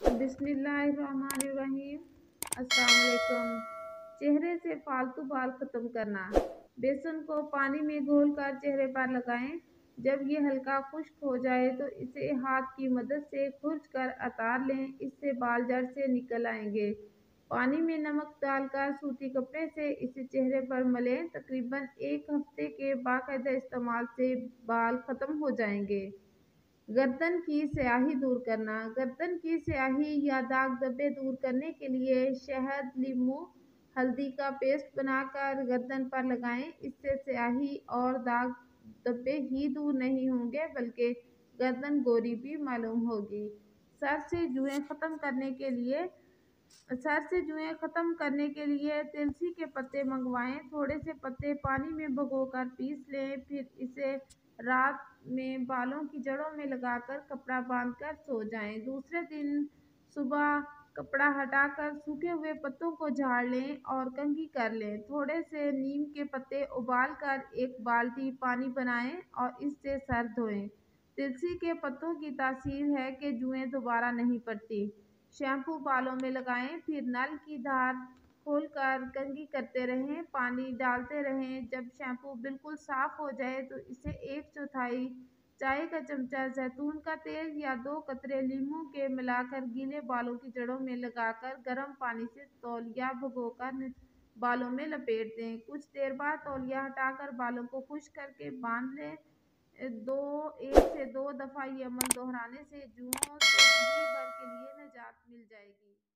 बिस्मिल्लाहिर्रहमानिर्रहीम। अस्सलाम वालेकुम। चेहरे से फालतू बाल खत्म करना। बेसन को पानी में घोलकर चेहरे पर लगाएं। जब ये हल्का खुश्क हो जाए तो इसे हाथ की मदद से खुरच कर उतार लें। इससे बाल जड़ से निकल आएंगे। पानी में नमक डालकर सूती कपड़े से इसे चेहरे पर मलें। तकरीबन 1 हफ्ते के बाकायदा इस्तेमाल से बाल खत्म हो जाएंगे। गर्दन की स्याही दूर करना। गर्दन की स्याही या दाग धब्बे दूर करने के लिए शहद, नींबू, हल्दी का पेस्ट बनाकर गर्दन पर लगाएं। इससे स्याही और दाग धब्बे ही दूर नहीं होंगे बल्कि गर्दन गोरी भी मालूम होगी। सर से जुएं खत्म करने के लिए तुलसी के पत्ते मंगवाएं। थोड़े से पत्ते पानी में भिगोकर पीस लें। फिर इसे रात में बालों की जड़ों में लगाकर कपड़ा बांधकर सो जाएं। दूसरे दिन सुबह कपड़ा हटाकर सूखे हुए पत्तों को झाड़ लें और कंघी कर लें। थोड़े से नीम के पत्ते उबाल कर 1 बाल्टी पानी बनाएं और इससे सर धोएं। तुलसी के पत्तों की तासीर है कि जुएं दोबारा नहीं पड़ती। शैम्पू बालों में लगाएं, फिर नल की धार खोलकर कंघी करते रहें, पानी डालते रहें। जब शैम्पू बिल्कुल साफ हो जाए तो इसे 1/4 चाय का चमचा जैतून का तेल या 2 कतरे लीमू के मिलाकर गीले बालों की जड़ों में लगाकर गर्म पानी से तौलिया भिगोकर बालों में लपेट दें। कुछ देर बाद तौलिया हटाकर बालों को खुश्क करके बांध लें। 1 से 2 दफ़ा ये अमल दोहराने से जुओं से जिंदगी भर के लिए निजात मिल जाएगी।